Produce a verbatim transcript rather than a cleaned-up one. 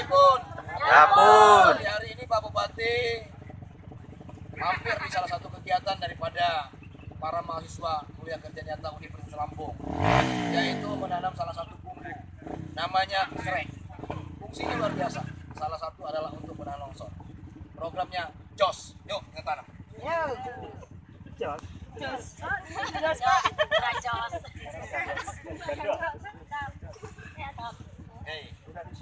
Pun. Ya pun. Di hari ini Pak Bupati mampir di salah satu kegiatan daripada para mahasiswa kuliah kerja nyata Universitas Lampung, yaitu menanam salah satu bumbu namanya serai. Fungsinya luar biasa. Salah satu adalah untuk menahan longsor. Programnya Jos. Yuk kita tanam. Jos. Jos. Jos. Jos. Hei,